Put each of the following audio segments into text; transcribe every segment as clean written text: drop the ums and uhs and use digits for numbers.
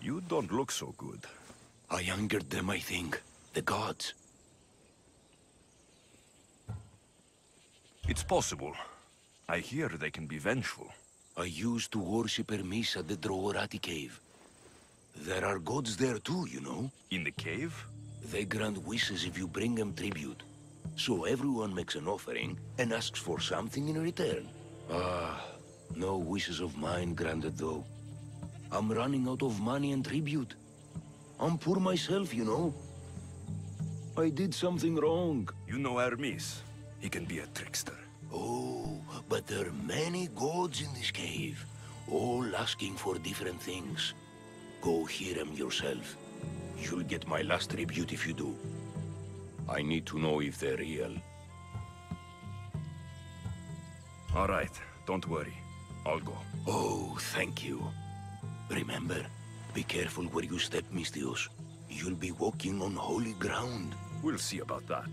You don't look so good. I angered them, I think. The gods. It's possible. I hear they can be vengeful. I used to worship Hermes at the Droorati cave. There are gods there too, you know. In the cave? They grant wishes if you bring them tribute. So everyone makes an offering and asks for something in return. Ah, no wishes of mine granted though. I'm running out of money and tribute. I'm poor myself, you know. I did something wrong. You know Hermes. He can be a trickster. Oh, but there are many gods in this cave, all asking for different things. Go hear them yourself. You'll get my last tribute if you do. I need to know if they're real. All right, don't worry. I'll go. Oh, thank you. Remember, be careful where you step, Misthios. You'll be walking on holy ground. We'll see about that.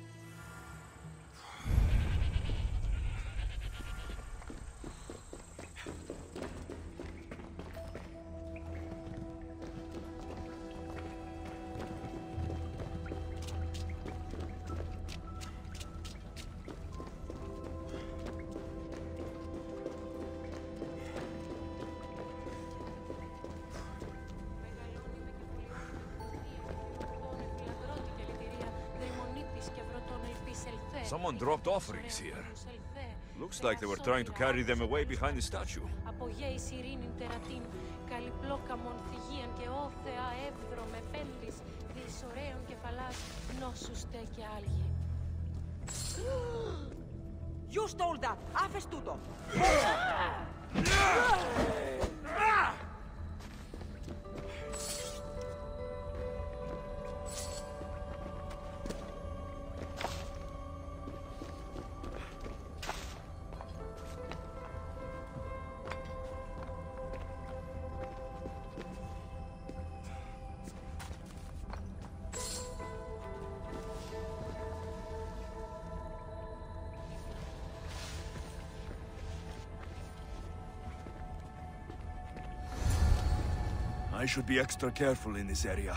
Someone dropped offerings here. Looks like they were trying to carry them away behind the statue. You stole that! Άφες τούτο! I should be extra careful in this area.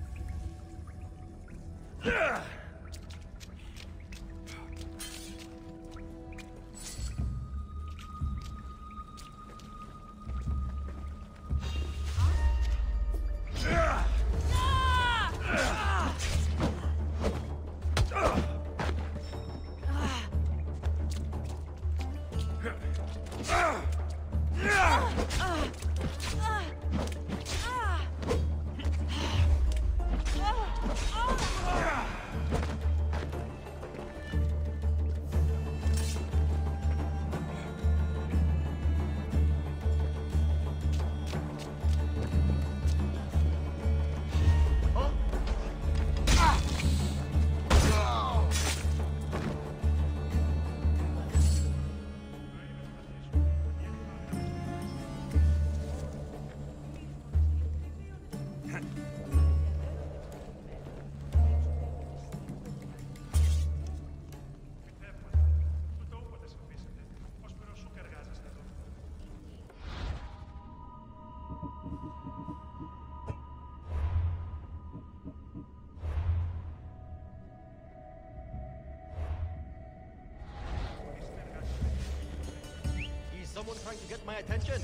Someone trying to get my attention?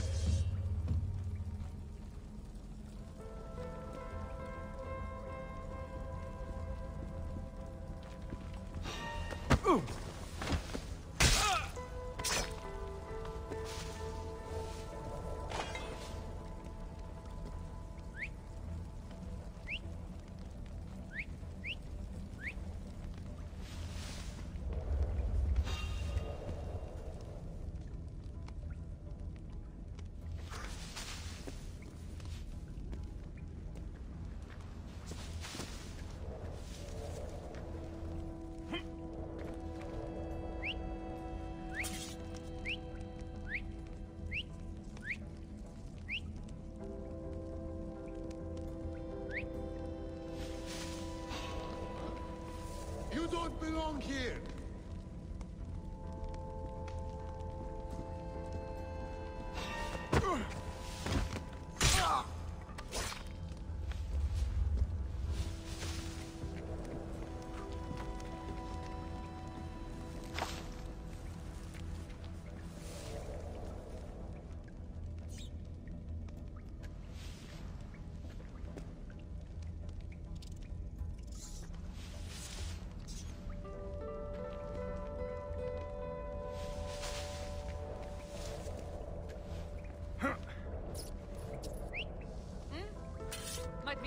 You don't belong here!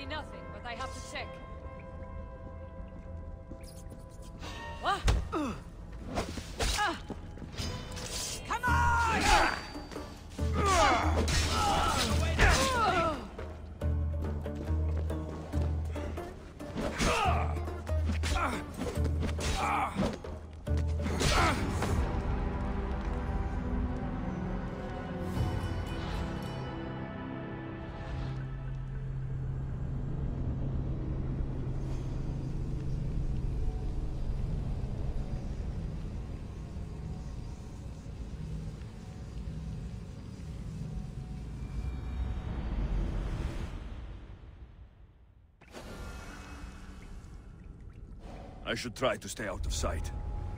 me nothing, but I have to check. What? Come on! I should try to stay out of sight.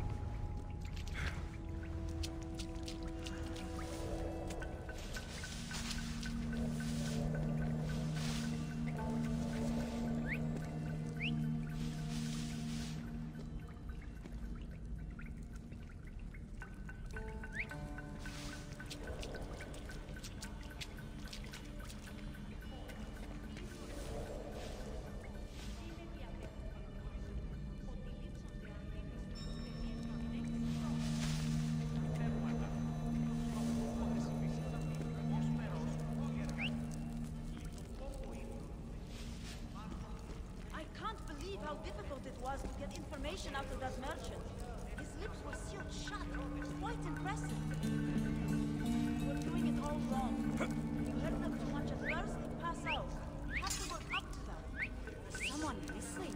How difficult it was to get information out of that merchant. His lips were sealed shut. Quite impressive. You were doing it all wrong. You heard them too much at first, they pass out. You have to work up to them. Is someone listening?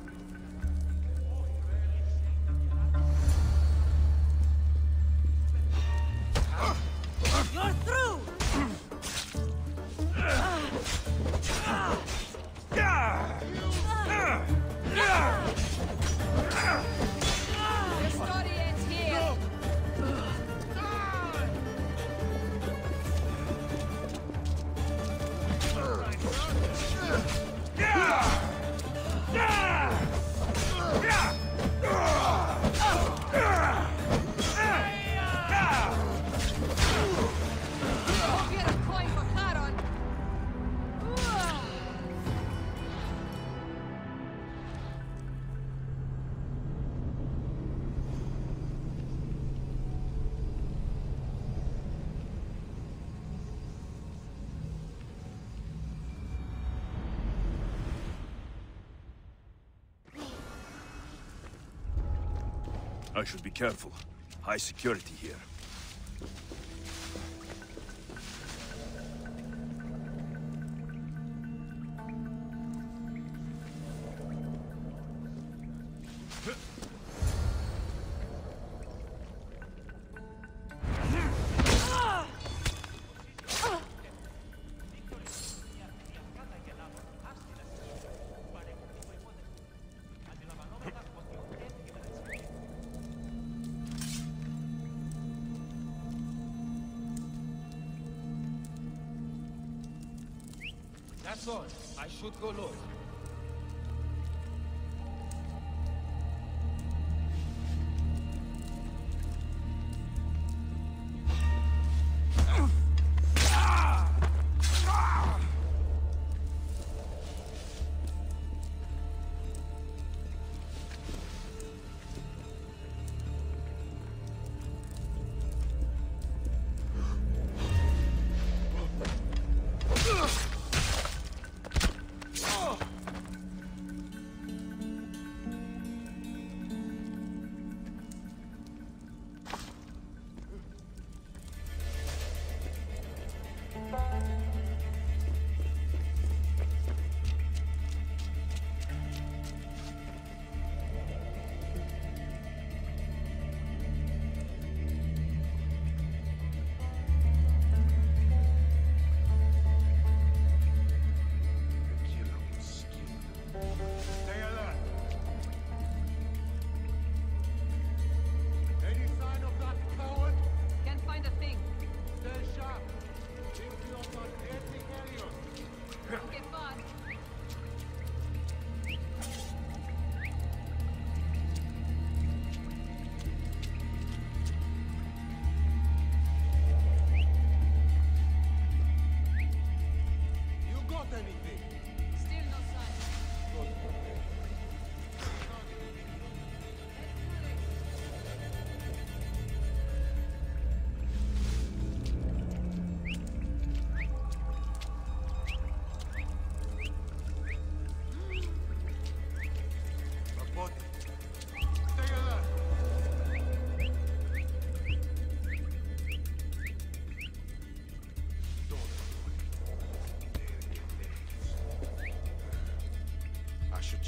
You're through! Your story ends here. Hope you had a coin for Charon. I should be careful. High security here. That's all. I should go look.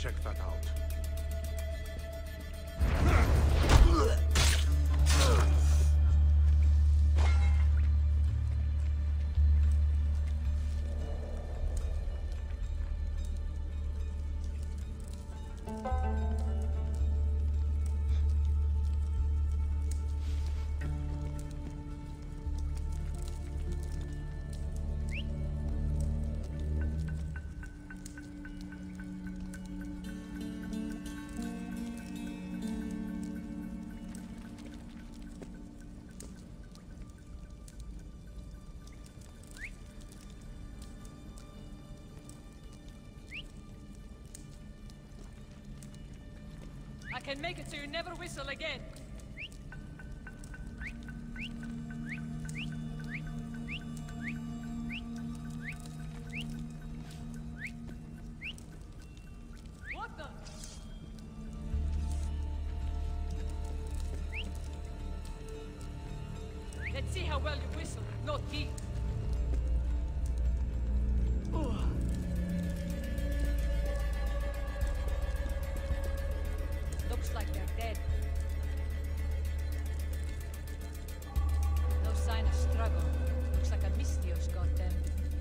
check that out. I can make it so you never whistle again. What the? Let's see how well you whistle, not teeth. Looks like they're dead. No sign of struggle. Looks like a Misthios got them.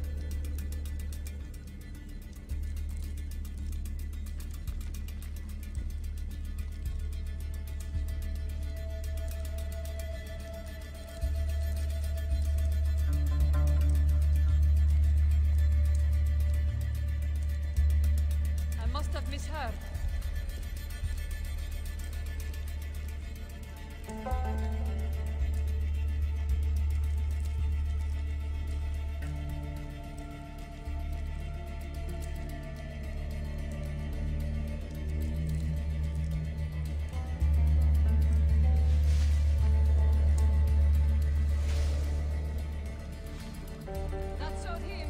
I must have misheard. That showed him.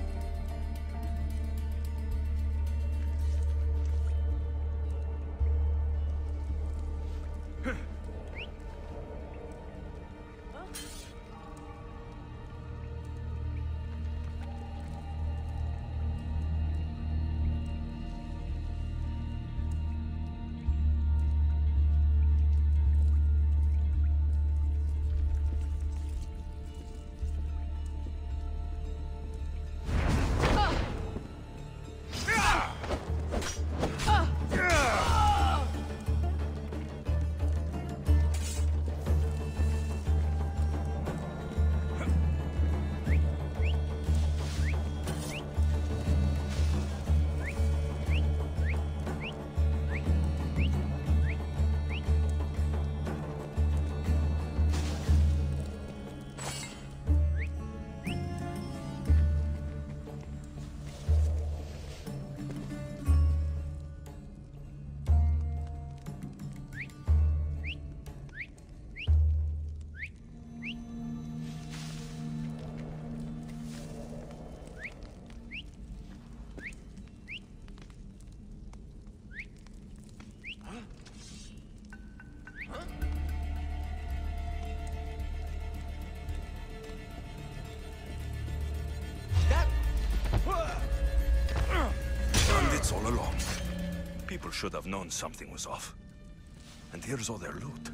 Bandits all along. People should have known something was off. And here's all their loot.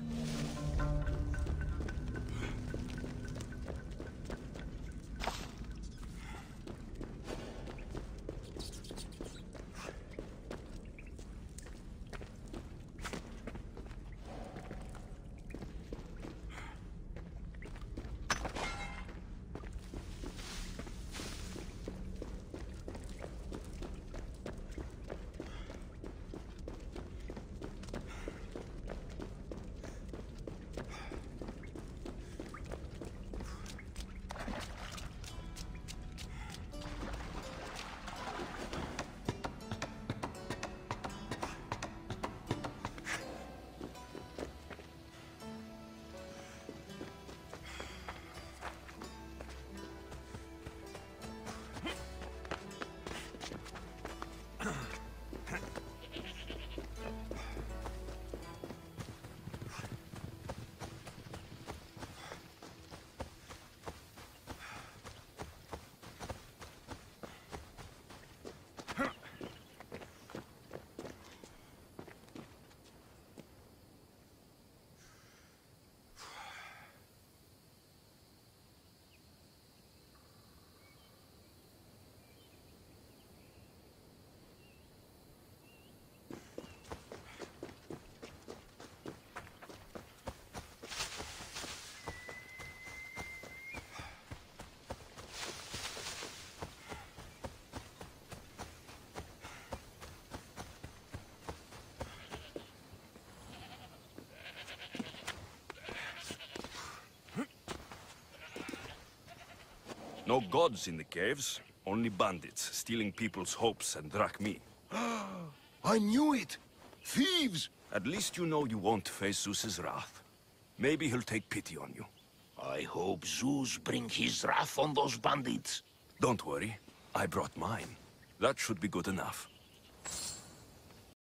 No gods in the caves, only bandits stealing people's hopes and Drachmi. I knew it! Thieves! At least you know you won't face Zeus's wrath. Maybe he'll take pity on you. I hope Zeus bring his wrath on those bandits. Don't worry, I brought mine. That should be good enough.